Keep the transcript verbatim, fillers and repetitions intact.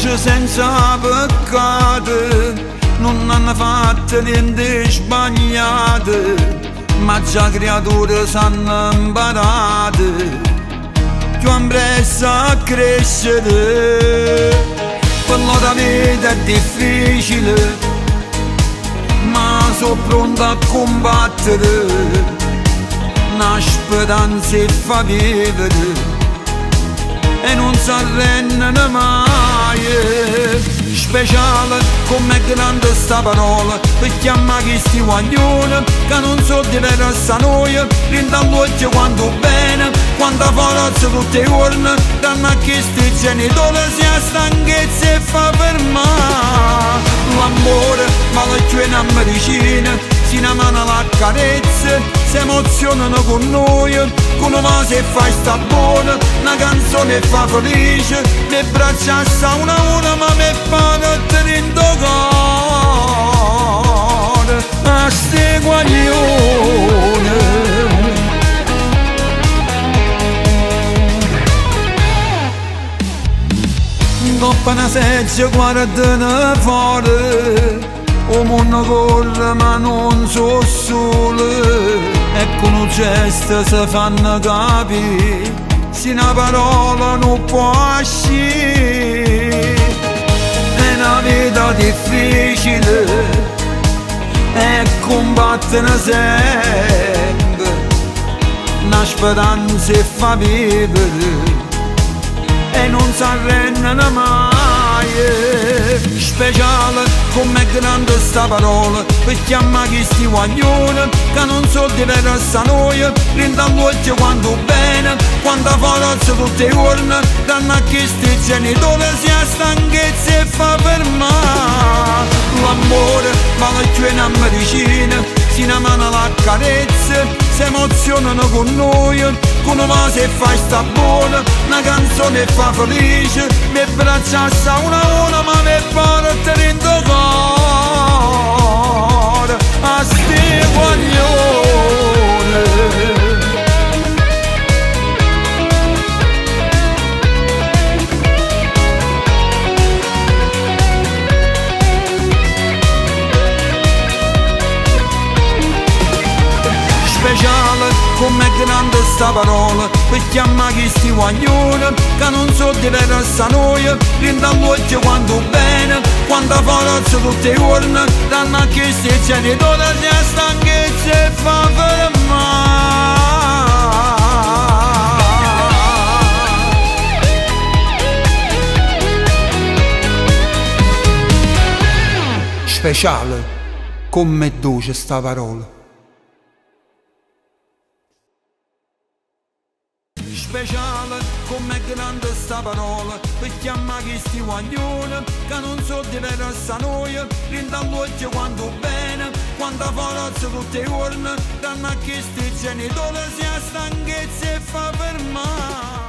nasce senza peccato, non hanno fatto niente sbagliato, ma già creature s'hanno imparate più presto a crescere. Per loro vita è difficile, ma sono pronto a combattere, una speranza e fa vivere e non si arrendono mai. Speciale come grande sta parola per chiamare questi guaglioni che non so di verso a noi, rindall'occhio quanto bene, quanta forza tutti i giorni danno a questi genitori, si ha stanchezza e fa fermare. L'amore vale più una medicina, si una mano la carezza, si emozionano con noi, con una se fa sta buona, una canzone fa felice, le braccia sta una a una ma me fa notte in cuore a ste guaglione. Coppa una seggia guardano fuori, o mondo corre ma non so solo, e con un gesto si fanno capire, se una parola non può uscire. È una vita difficile e combattono sempre, una speranza e fa vivere e non si arrendono mai. Speciale come grande sta parola per chiamare questi guaglioni che non so di verso a noi, rindall'occhio quanto bene, quanta forza tutti i giorni danno a questi genitori, si ha stanchezza e fa fermare. L'amore vale più una medicina, si una mano la carezza, si emozionano con noi, con una se fa sta buona, una canzone fa felice, le braccia sta una a una ma me porta in cuore a sti guaglione. Speciale come grande sta parola per chiamare questi guaglioni che non so di verso a noi, rindall'occhio quanto bene, quanta forza tutti i giorni danno a questi genitori, si ha stanchezza e fa fermare. Speciale come dolce sta parola. Speciale come grande sta parola per chiamare questi guaglioni che non so di verso a noi, rindall'occhio quanto bene, quanta forza tutti i giorni danno a questi genitori, si ha stanchezza e fa fermare.